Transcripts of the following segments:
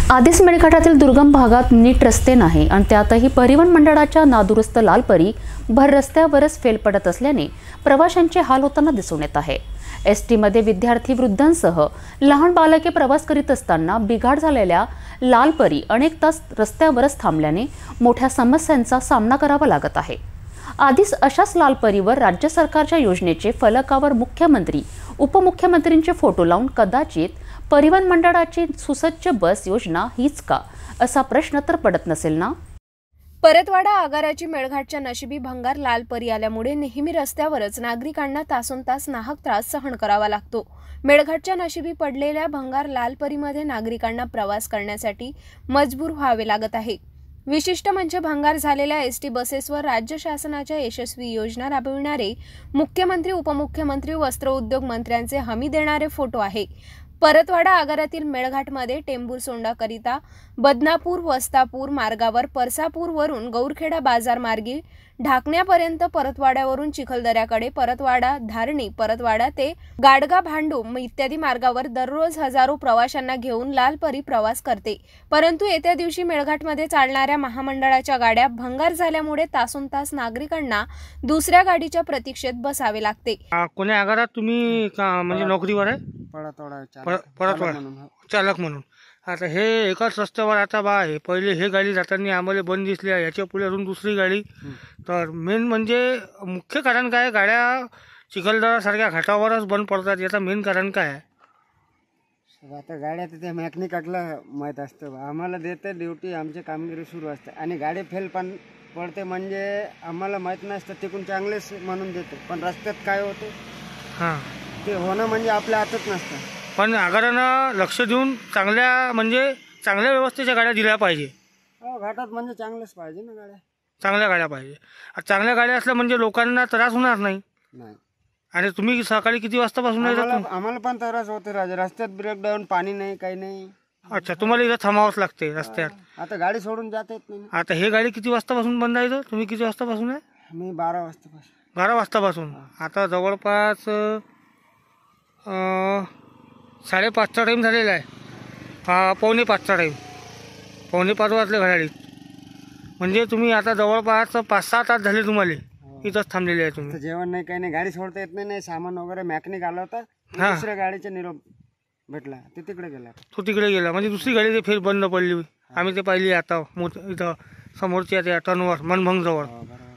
आधीच मेळघाटातील दुर्गम भागात नीट रस्ते नाही आणि त्यातही परिवहन मंडळाच्या नादुरुस्त लालपरी भर रस्त्यावरच फेल पडत असल्याने प्रवाशांचे हाल होताना दिसून येत आहे। एसटी मध्ये विद्यार्थी वृद्धांसह लहान बालके प्रवास करीत असताना बिघाड झालेल्या लालपरी अनेक तास रस्त्यावरच थांबल्याने मोठ्या समस्यांचा सामना करावा लागत आहे। आधीच अशाच लालपरीवर राज्य सरकारच्या योजनेचे फलकावर मुख्यमंत्री उपमुख्यमंत्रींचे फोटो लावून कदाचित परिवहन मंडळाची सुसज्ज बस योजना हीच का असा प्रश्न तर पडत नसेल ना। परतवाडा आगाराची मेळघाटच्या नशिबी भंगार लालपरी आल्यामुळे नेहमी रस्त्यावरच नागरिकांना तासोनतास नाहक त्रास सहन करावा लागतो। मेळघाटच्या नशिबी पडलेल्या भंगार लालपरीमध्ये नागरिकांना प्रवास करण्यासाठी मजबूर व्हावे लागत आहे। विशिष्ट म्हणजे भंगार झालेल्या एसटी बसेसवर राज्य शासनाच्या यशस्वी योजना राबविणारे मुख्यमंत्री उपमुख्यमंत्री वस्त्र उद्योग मंत्र्यांचे हमी देणारे फोटो आहे। परतवाडा आगारातील मेळघाटमध्ये टेंभूर सोंडाकरिता बदनापूर वस्तापूर मार्गावर परसापूर वरून गौरखेडा बाजार मार्गी ढाकण्यापर्यंत परतवाड्यावरून चिखलदऱ्याकडे परतवाडा धारणी परतवाडा ते गाडगा भांडूप इत्यादी मार्गावर दररोज हजारो प्रवाशांना घेऊन लालपरी प्रवास करते। परंतु येत्या दिवशी मेळघाटमध्ये चालणाऱ्या महामंडळाच्या गाड्या भंगार झाल्यामुळे तासोनतास नागरिकांना दुसऱ्या गाडीच्या प्रतीक्षेत बसावे लागते। कोण्या आगारात तुम्ही म्हणजे नोकरीवर आहे? परतवाडा चालक म्हणून। आता हे एकाच रस्त्यावर आता बा आहे, पहिले हे गाडी जाताना आम्हाला बंद दिसली आहे, याच्या पुढे अजून दुसरी गाडी। तर मेन म्हणजे मुख्य कारण काय, गाड्या चिखलदरासारख्या घाटावरच बंद पडतात, याचं मेन कारण काय आहे? आता गाड्या तिथे मेकॅनिकला माहीत असतं, आम्हाला देते ड्युटी, आमची कामगिरी सुरू असते आणि गाडी फेल पण पडते म्हणजे आम्हाला माहीत नसतं, तिकून चांगलेच म्हणून देते पण रस्त्यात काय होते हां ते होणं म्हणजे आपल्या हातात नसतं। पण आगारानं लक्ष देऊन चांगल्या व्यवस्थेच्या गाड्या दिल्या पाहिजे। घाटात म्हणजे चांगलंच पाहिजे ना, गाड्या चांगल्या गाड्या पाहिजे। चांगल्या गाड्या असल्या म्हणजे लोकांना त्रास होणार नाही। आणि तुम्ही सकाळी किती वाजतापासून येतात? आम्हाला पण त्रास होते राजा, रस्त्यात ब्रेकडाऊन, पाणी नाही, काही नाही। अच्छा, तुम्हाला इथं थांबावंच लागते रस्त्यात। आता गाडी सोडून जात येत नाही। आता हे गाडी किती वाजतापासून बंद आहे? तुम्ही किती वाजतापासून आहे? मी 12 वाजतापासून। 12 वाजतापासून। आता जवळपास 5:30चा टाईम झालेला आहे। 4:45चा टाईम, 4:45 वाजले घड्याळीत। म्हणजे तुम्ही आता जवळपास 5-6 तास झाले तुम्हाला इथंच थांबलेले आहे तुम्ही। जेवण नाही, काही नाही, गाडी सोडता येत नाही, सामान वगैरे मेकॅनिक आला होता, दुसऱ्या गाडीचा निरोप भेटला, ते तिकडे गेला। तो तिकडे गेला म्हणजे दुसरी गाडी ते फेर बंद पडली, आम्ही ते पाहिली आता इथं समोरच्या त्या टर्नवर मनभंग जवळ।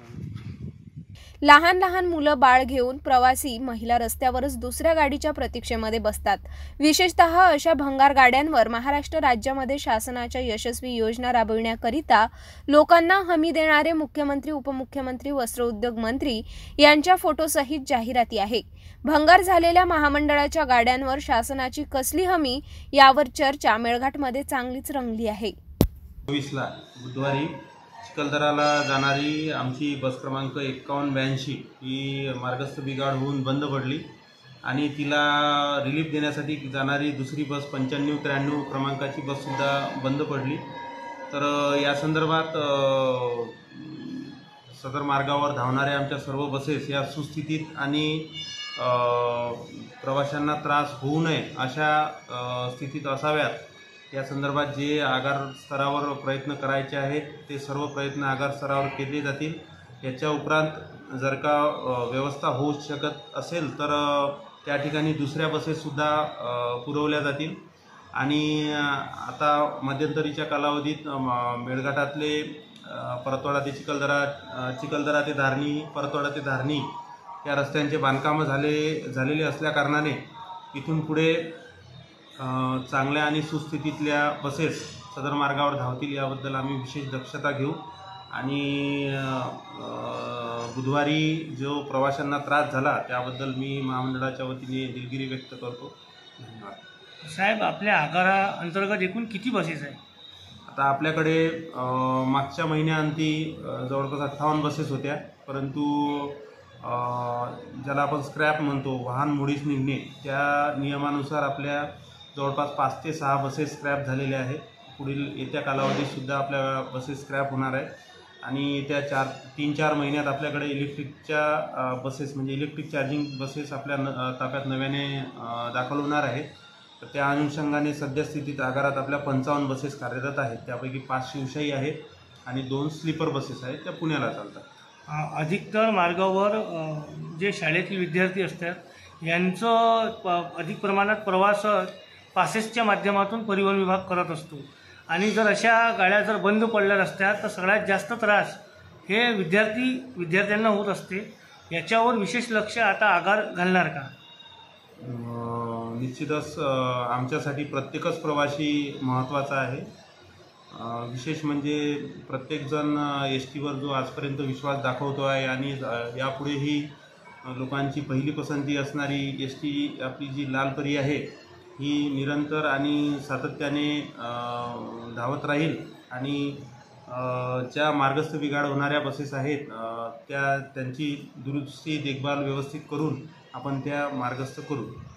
लहान लहान मुलं बाळ घेऊन प्रवासी महिला रस्त्यावरच दुसऱ्या गाडीच्या प्रतीक्षेमध्ये बसतात। विशेषतः अशा भंगार गाड्यांवर महाराष्ट्र राज्यामध्ये शासनाच्या यशस्वी योजना राबविण्याकरिता लोकांना हमी देणारे मुख्यमंत्री उपमुख्यमंत्री वस्त्र उद्योग मंत्री यांच्या फोटोसहित जाहिराती आहे। भंगार झालेल्या महामंडळाच्या गाड्यांवर शासनाची कसली हमी यावर चर्चा मेळघाटमध्ये चांगलीच रंगली आहे। 24 बुधवारी चिखलदराला जाणारी आमची बस क्रमांक 5182 ही मार्गस्थ बिघाड होऊन बंद पडली आणि तिला रिलीफ देण्यासाठी जाणारी दुसरी बस 9593 क्रमांकाची बससुद्धा बंद पडली। तर या संदर्भात सदर मार्गावर धावणाऱ्या आमच्या सर्व बसेस या सुस्थितीत आणि प्रवाशांना त्रास होऊ नये अशा स्थितीत असाव्यात, या संदर्भात जे आगार स्तरावर प्रयत्न करायचे आहेत ते सर्व प्रयत्न आगार स्तरावर केले जातील। याच्या उपरांत जर का व्यवस्था होऊ शकत असेल तर त्या ठिकाणी दुसऱ्या बसेससुद्धा पुरवल्या जातील। आणि आता मध्यंतरीच्या कालावधीत मेळघाटातले परतवाडा ते चिखलदरा ते धारणी, परतवाडा ते धारणी या रस्त्यांचे बांधकामं झालेले असल्याकारणाने इथून पुढे चांगल्या आणि सुस्थितीतल्या बसेस सदर मार्गावर धावतील याबद्दल आम्ही विशेष दक्षता घेऊ आणि बुधवारी जो प्रवाशांना त्रास झाला त्याबद्दल मी महामंडळाच्या वतीने दिलगिरी व्यक्त करतो। धन्यवाद साहेब। आपल्या आगारा अंतर्गत एकूण किती बसेस आहे? आता आपल्याकडे मागच्या महिन्याअंती जवळपास 58 बसेस होत्या, परंतु ज्याला आपण स्क्रॅप म्हणतो, वाहन मोडीस निघणे, त्या नियमानुसार आपल्या जवळपास 5 ते 6 बसेस स्क्रॅप झालेल्या आहेत। पुढील येत्या कालावधीतसुद्धा आपल्या बसेस स्क्रॅप होणार आहे आणि येत्या 3-4 महिन्यात आपल्याकडे इलेक्ट्रिकच्या बसेस म्हणजे इलेक्ट्रिक चार्जिंग बसेस आपल्या ताफ्यात नव्याने दाखल होणार आहेत। तर त्या अनुषंगाने सद्यस्थितीत आगारात आपल्या 55 बसेस कार्यरत आहेत. त्यापैकी 5 शिवशाही आहेत आणि 2 स्लीपर बसेस आहेत, त्या पुण्याला चालतात. अधिकतर मार्गावर जे शाळेतील विद्यार्थी असतात यांचं अधिक प्रमाणात प्रवास पासेसच्या माध्यमातून परिवहन विभाग करत असतो आणि जर अशा गाड्या जर बंद पडल्या रस्त्यात तर सगळ्यात जास्त त्रास हे विद्यार्थ्यांना होत असते. याच्यावर विशेष लक्ष आता आगार घालणार का? निश्चितच आमच्यासाठी प्रत्येकच प्रवासी महत्त्वाचा आहे. विशेष म्हणजे प्रत्येकजण एस टीवर जो आजपर्यंत विश्वास दाखवतो आहे आणि यापुढेही लोकांची पहिली पसंती असणारी एस टी आपली जी लालपरी आहे ही निरंतर आणि सातत्याने धावत राहील आणि ज्या मार्गस्थ बिघाड होणाऱ्या बसेस आहेत त्यांची दुरुस्ती देखभाल व्यवस्थित करून आपण त्या मार्गस्थ करू.